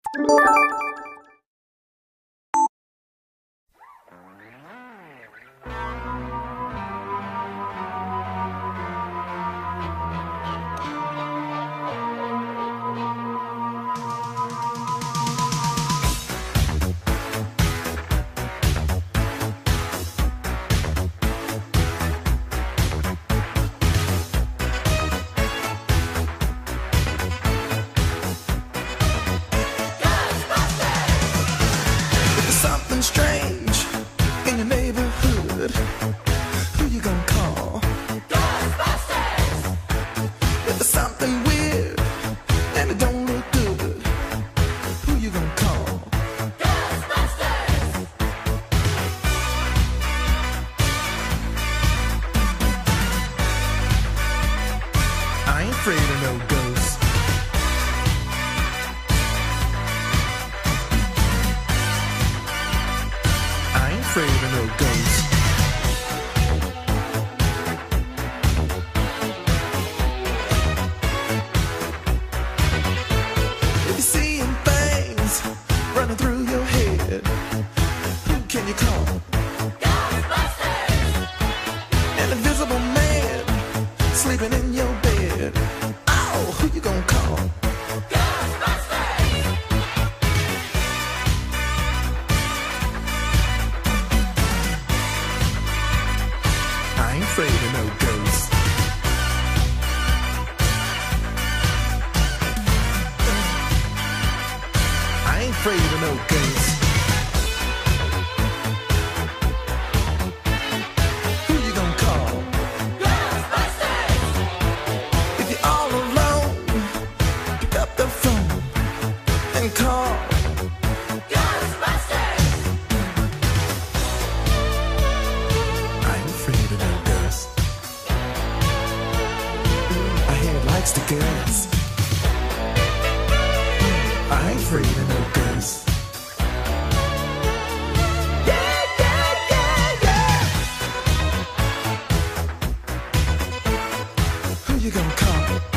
Something strange in your neighborhood. Who you gonna call? Ghostbusters! If there's something weird and it don't look good, who you gonna call? Ghostbusters! I ain't afraid of no ghosts. Afraid of no ghosts. If you're seeing things running through your head, who can you call? Ghostbusters! An invisible man sleeping in your bed. Oh, who you gonna call? I ain't afraid of no ghosts. I ain't afraid of no ghosts. Who you gonna call? Ghostbusters! If you're all alone, pick up the phone and call Ghostbusters! I ain't afraid of no ghosts. I hear it likes the girls. I ain't afraid of no ghosts. Yeah, yeah, yeah, yeah. Who you gonna call?